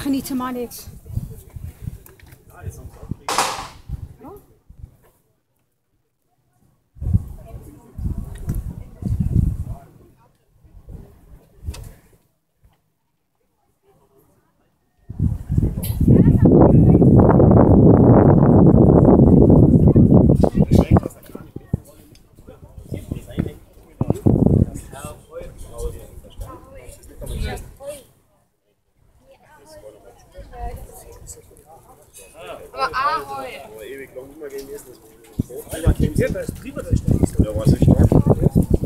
genieten maar niks. Aber Ahoi. Aber ewig lang nicht mehr gewesen, das war drüber, da ist der. Ja, weiß ich nicht.